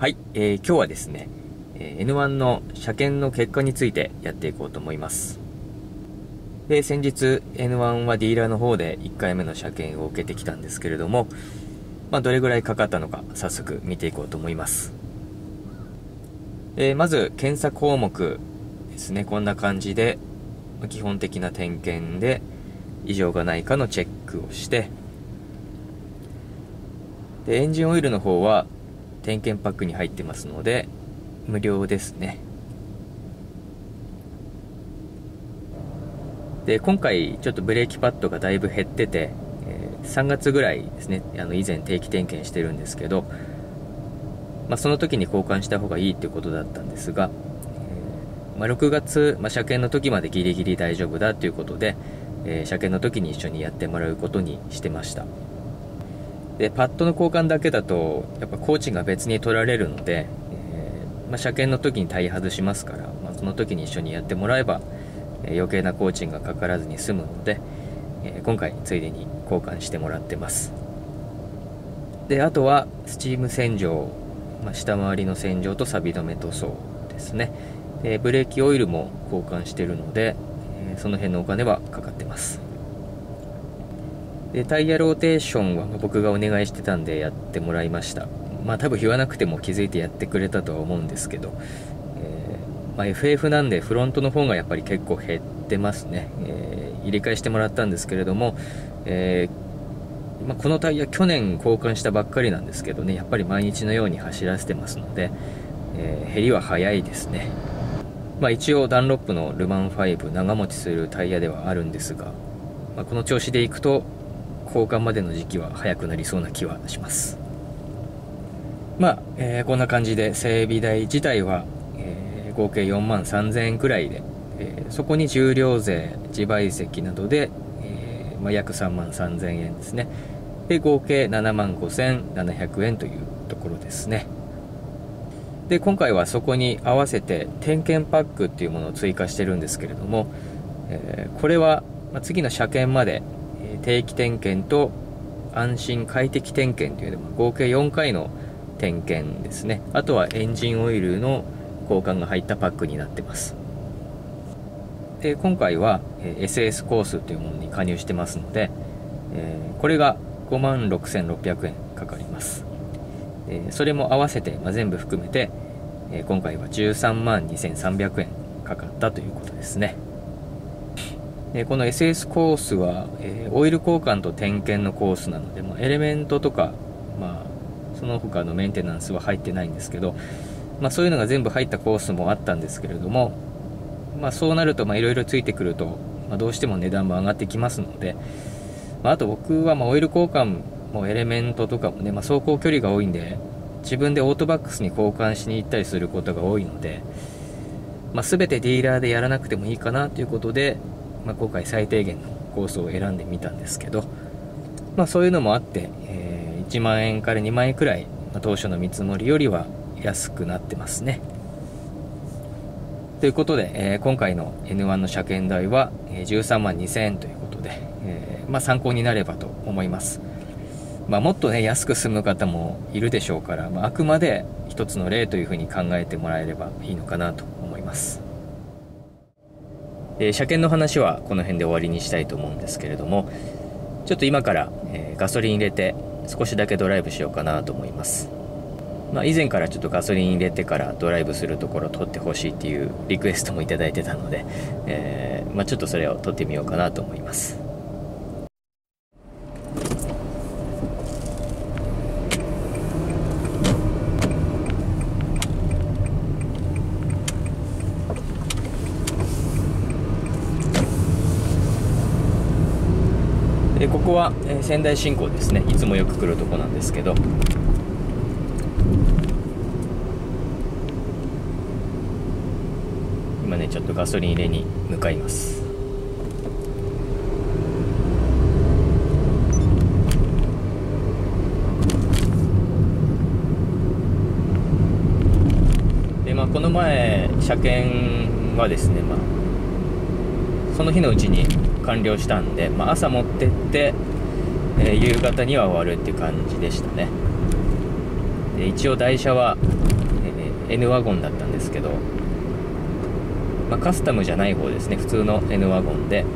はい、今日はですね、N1 の車検の結果についてやっていこうと思います。で、先日 N1 はディーラーの方で1回目の車検を受けてきたんですけれども、どれぐらいかかったのか早速見ていこうと思います。まず検査項目ですね、こんな感じで基本的な点検で異常がないかのチェックをして、でエンジンオイルの方は点検パックに入ってますので無料ですね。で今回ちょっとブレーキパッドがだいぶ減ってて、3月ぐらいですね、以前定期点検してるんですけど、その時に交換した方がいいっていうことだったんですが、6月、車検の時までギリギリ大丈夫だということで、車検の時に一緒にやってもらうことにしてました。でパッドの交換だけだとやっぱ工賃が別に取られるので、車検の時にタイヤ外しますから、その時に一緒にやってもらえば、余計な工賃がかからずに済むので、今回ついでに交換してもらってます。であとはスチーム洗浄、下回りの洗浄と錆止め塗装ですね。でブレーキオイルも交換してるので、その辺のお金はかかってます。でタイヤローテーションは僕がお願いしてたんでやってもらいました。多分言わなくても気づいてやってくれたとは思うんですけど、FF なんでフロントの方がやっぱり結構減ってますね。入れ替えしてもらったんですけれども、このタイヤ去年交換したばっかりなんですけどね、やっぱり毎日のように走らせてますので、減りは早いですね。一応ダンロップのルマン5長持ちするタイヤではあるんですが、この調子でいくと交換までの時期は早くなりそうな気はします。こんな感じで整備代自体は、合計4万3000円くらいで、そこに重量税自賠責などで、約3万3000円ですね。で合計7万5700円というところですね。で今回はそこに合わせて点検パックっていうものを追加してるんですけれども、これは次の車検まで定期点検と安心快適点検というのも合計4回の点検ですね。あとはエンジンオイルの交換が入ったパックになってます。で今回は SS コースというものに加入してますので、これが5万6600円かかります。それも合わせて、全部含めて、今回は13万2300円かかったということですね。この SS コースは、オイル交換と点検のコースなので、エレメントとか、その他のメンテナンスは入ってないんですけど、そういうのが全部入ったコースもあったんですけれども、そうなるといろいろついてくると、どうしても値段も上がってきますので、あと僕はオイル交換もエレメントとかもね、走行距離が多いんで自分でオートバックスに交換しに行ったりすることが多いので、全てディーラーでやらなくてもいいかなということで、今回最低限のコースを選んでみたんですけど、そういうのもあって、1万円から2万円くらい、当初の見積もりよりは安くなってますね。ということで、今回の N1 の車検代は13万2000円ということで、参考になればと思います。もっとね安く済む方もいるでしょうから、あくまで一つの例というふうに考えてもらえればいいのかなと思います。車検の話はこの辺で終わりにしたいと思うんですけれども、ちょっと今から、ガソリン入れて少しだけドライブしようかなと思います。以前からちょっとガソリン入れてからドライブするところを撮ってほしいっていうリクエストもいただいてたので、ちょっとそれを撮ってみようかなと思います。ここは仙台新港ですね。いつもよく来るとこなんですけど、今ねちょっとガソリン入れに向かいます。でこの前車検はですね、その日のうちに完了したんで、朝持ってって、夕方には終わるっていう感じでしたね。で一応台車は N ワゴンだったんですけど、カスタムじゃない方ですね。普通の N ワゴンで、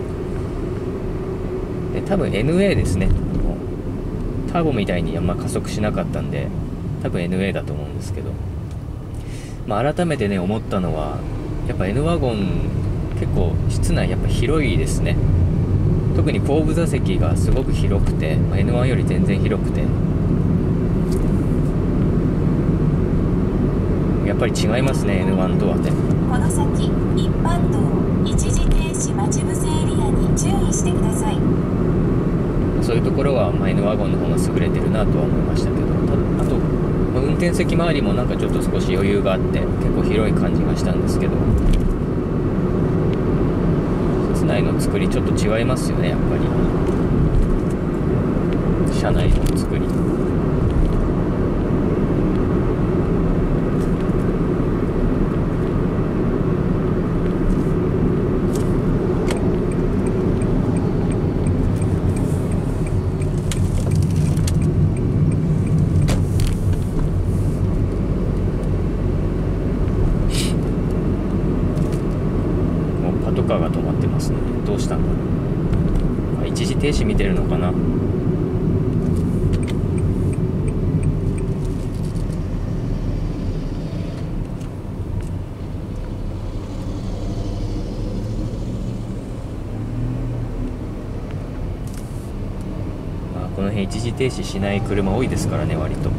多分 NA ですね。ターボみたいに加速しなかったんで、多分 NA だと思うんですけど、改めてね思ったのは、やっぱ N ワゴン結構室内やっぱ広いですね。特に後部座席がすごく広くて、N1 より全然広くて、やっぱり違いますね N1 とはね。 この先一般道一時停止待ち伏せエリアに注意してください。 そういうところは、N ワゴンの方が優れてるなとは思いましたけど、あと、運転席周りもなんかちょっと少し余裕があって結構広い感じがしたんですけど、室内の作りちょっと違いますよね、やっぱり車内の作り。パトカーが止まってますね。どうしたんだろう。一時停止見てるのかな。この辺一時停止しない車多いですからね、割と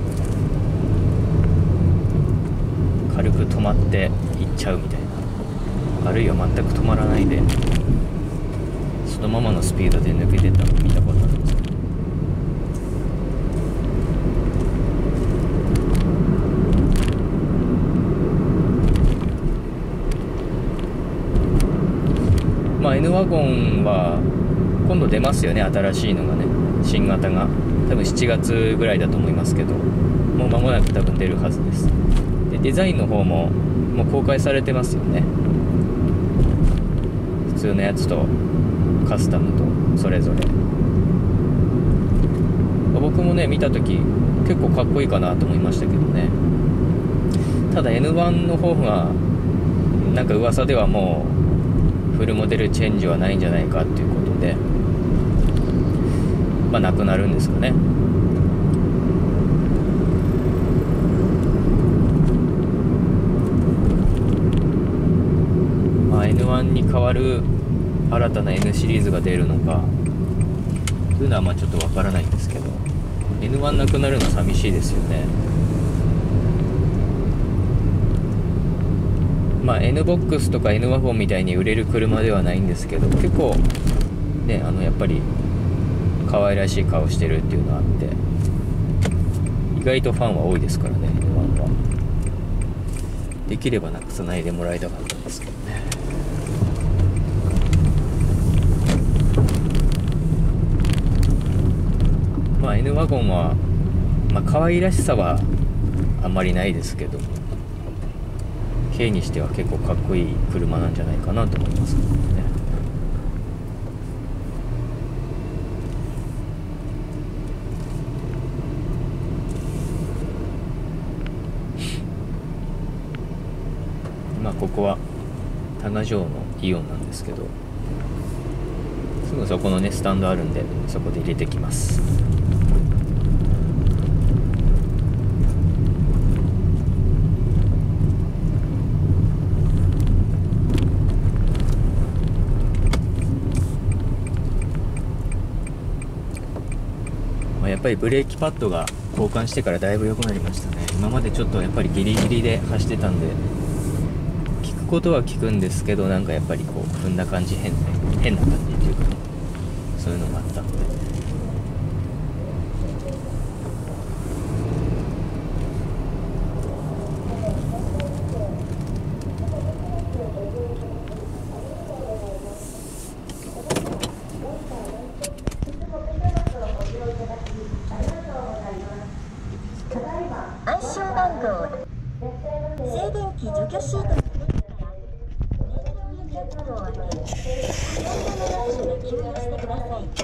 軽く止まって行っちゃうみたいな、あるいは全く止まらないでそのままのスピードで抜けてったのを見たことあるんですけど、N ワゴンは今度出ますよね、新しいのがね、新型が多分7月ぐらいだと思いますけど、もう間もなく多分出るはずです。でデザインの方ももう公開されてますよね。普通のやつとカスタムとそれぞれ。僕もね見た時結構かっこいいかなと思いましたけどね。ただ N1 の方がなんか噂ではもうフルモデルチェンジはないんじゃないかっていうことで、なくなるんですかね。N1 に代わる新たな N シリーズが出るのかというのはちょっとわからないんですけど、 N1 なくなるの寂しいですよね。N ボックスとか N ワゴンみたいに売れる車ではないんですけど、結構ねやっぱり可愛らしい顔してるっていうのがあって、意外とファンは多いですからね。 N1 はできればなくさないでもらいたかったんですけどね。N ワゴンは可愛らしさはあんまりないですけど、軽にしては結構かっこいい車なんじゃないかなと思いますけどね。ここは多賀城のイオンなんですけど、すぐそこのねスタンドあるんで、そこで入れてきます。やっぱりブレーキパッドが交換してからだいぶ良くなりましたね。今までちょっとやっぱりギリギリで走ってたんで、聞くことは聞くんですけど、なんかやっぱりこう踏んだ感じ変な感じっていうか、そういうのがあったので、 暗証番号、静電気除去シートの上から燃料油キャップを開け、タイヤのラッシュで給油してください。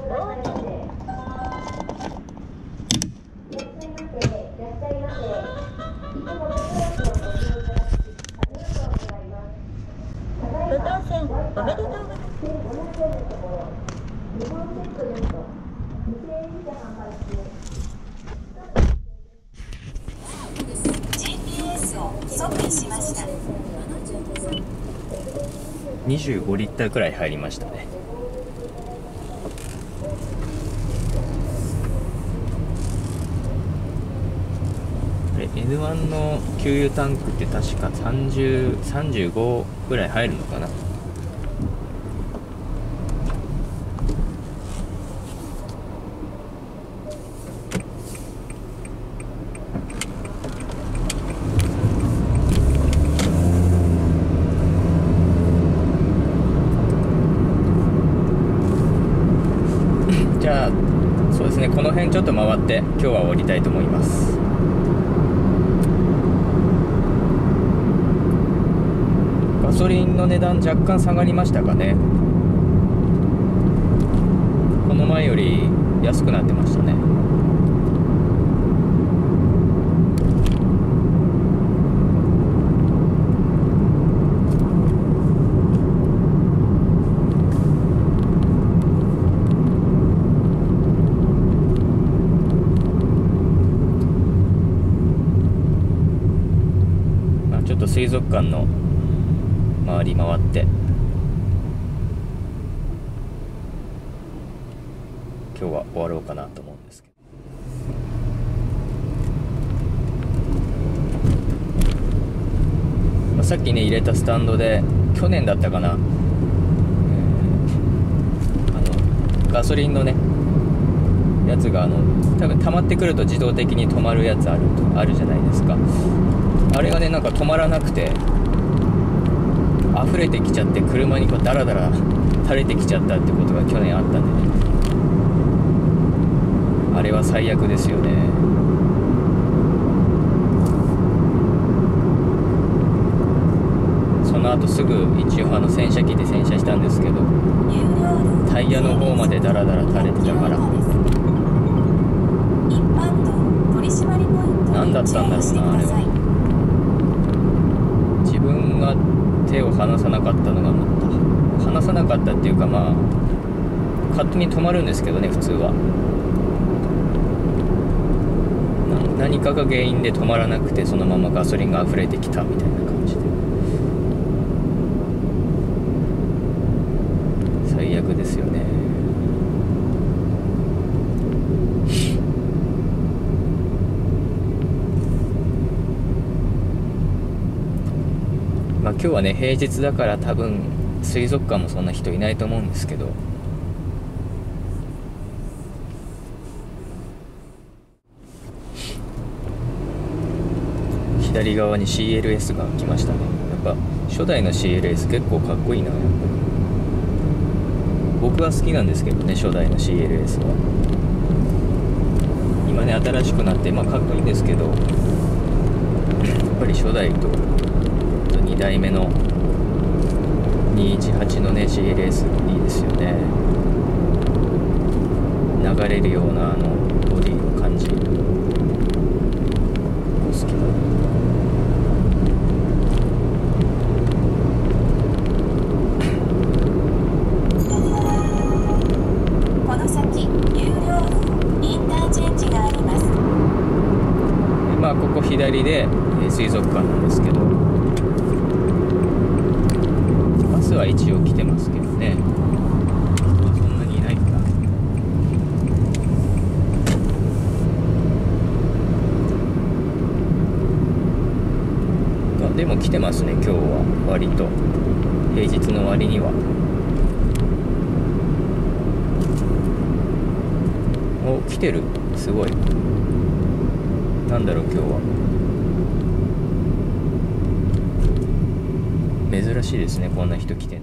ご当選おめでとうございます。GPS を装備しました。 25リッターくらい入りましたね。N1 の給油タンクって確か35ぐらい入るのかな。じゃあそうですね、この辺ちょっと回って今日は終わりたいと思います。ガソリンの値段若干下がりましたかね。この前より安くなってましたね。ちょっと水族館の周り回って今日は終わろうかなと思うんですけど、さっきね入れたスタンドで去年だったかな、ガソリンのねやつが多分溜まってくると自動的に止まるやつあるじゃないですか。あれがねなんか止まらなくて溢れてきちゃって、車にこうダラダラ垂れてきちゃったってことが去年あったんでね、あれは最悪ですよね。その後すぐ一応洗車機で洗車したんですけど、タイヤの方までダラダラ垂れてたから、何だったんだろうなあれは。自分が手を離さなかったのが離さなかったっていうか、まあ勝手に止まるんですけどね普通は。何かが原因で止まらなくて、そのままガソリンが溢れてきたみたいな感じで最悪ですよね。まあ今日はね平日だから多分水族館もそんな人いないと思うんですけど、左側に CLS が来ましたね。やっぱ初代の CLS 結構かっこいいな。やっぱり僕は好きなんですけどね、初代の CLS は。今ね新しくなって、まあかっこいいんですけど、やっぱり初代と2代目の218のね CLS いいですよね。流れるようなボディの感じ好きだ。 この先有料インターチェンジがあります。 まあここ左で水族館なんですけど、バスは一応来てますけどね、まあ、そんなにいないかな。でも来てますね今日は割と、平日の割には。お、来てる、すごい。なんだろう今日は珍しいですね、こんな人来てんの。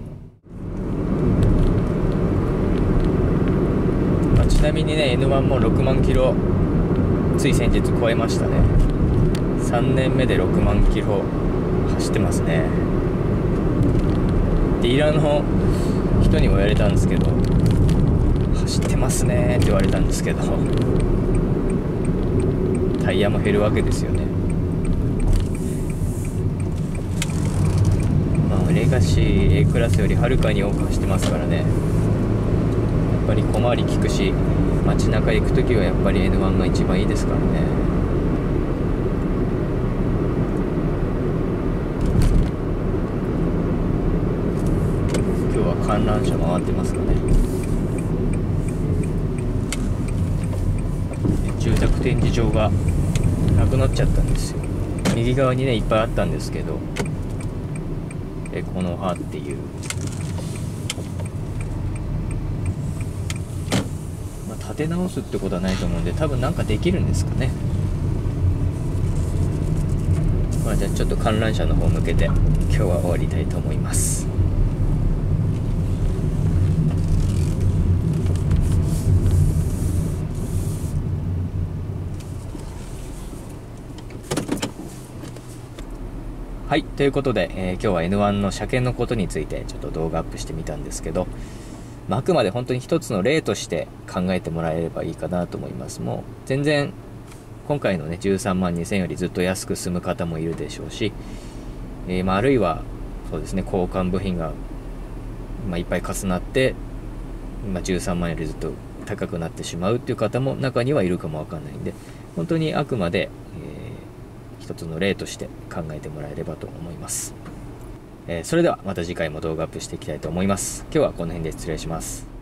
まあ、ちなみにね N1 も6万キロつい先日超えましたね。3年目で6万キロ走ってますね。ディーラーの人にも言われたんですけど、 走ってますねって言われたんですけど、タイヤも減るわけですよね。レガシー A クラスよりはるかに多く走ってますからね。やっぱり小回り利くし、街中行くときはやっぱり N1 が一番いいですからね。今日は観覧車回ってますかね。住宅展示場がなくなっちゃったんですよ。右側にねいっぱいあったんですけど、この葉っていう、立て直すってことはないと思うんで、多分なんかできるんですかね。じゃあちょっと観覧車の方向けて今日は終わりたいと思います。はい、ということで、今日は N1 の車検のことについてちょっと動画アップしてみたんですけど、あくまで本当に一つの例として考えてもらえればいいかなと思います。もう全然今回のね13万2000よりずっと安く済む方もいるでしょうし、あるいはそうですね、交換部品が、いっぱい重なって、13万よりずっと高くなってしまうっていう方も中にはいるかもわかんないんで、本当にあくまで、一つの例として考えてもらえればと思います。それではまた次回も動画アップしていきたいと思います。今日はこの辺で失礼します。